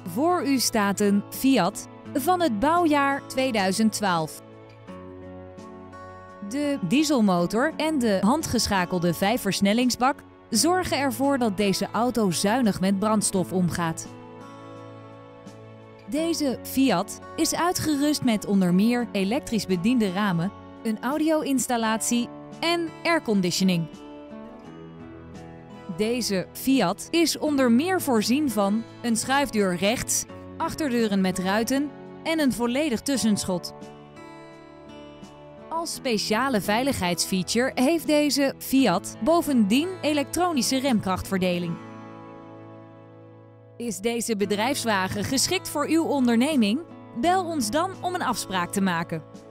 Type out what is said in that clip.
Voor u staat een Fiat van het bouwjaar 2012. De dieselmotor en de handgeschakelde 5-versnellingsbak zorgen ervoor dat deze auto zuinig met brandstof omgaat. Deze Fiat is uitgerust met onder meer elektrisch bediende ramen, een audio-installatie en airconditioning. Deze Fiat is onder meer voorzien van een schuifdeur rechts, achterdeuren met ruiten en een volledig tussenschot. Als speciale veiligheidsfeature heeft deze Fiat bovendien elektronische remkrachtverdeling. Is deze bedrijfswagen geschikt voor uw onderneming? Bel ons dan om een afspraak te maken.